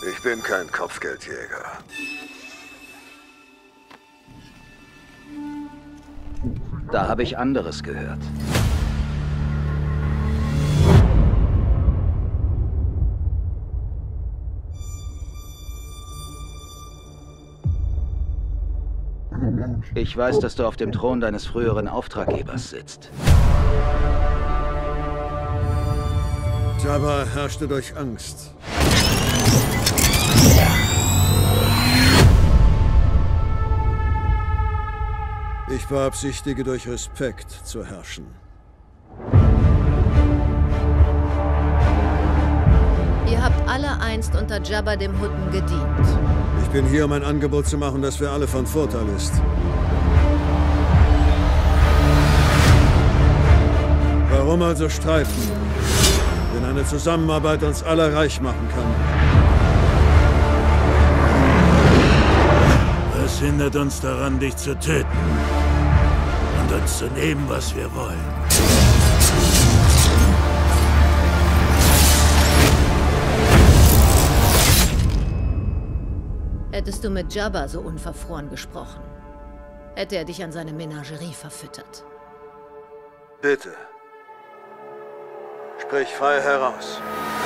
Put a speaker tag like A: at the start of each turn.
A: Ich bin kein Kopfgeldjäger.
B: Da habe ich anderes gehört. Ich weiß, dass du auf dem Thron deines früheren Auftraggebers sitzt.
A: Jabba herrschte durch Angst. Ich beabsichtige, durch Respekt zu herrschen.
C: Ihr habt alle einst unter Jabba dem Hutten gedient.
A: Ich bin hier, um ein Angebot zu machen, das für alle von Vorteil ist. Warum also streiten, wenn eine Zusammenarbeit uns alle reich machen kann?
D: Was hindert uns daran, dich zu töten und uns zu nehmen, was wir wollen?
C: Hättest du mit Jabba so unverfroren gesprochen, hätte er dich an seine Menagerie verfüttert.
A: Bitte. Sprich frei heraus.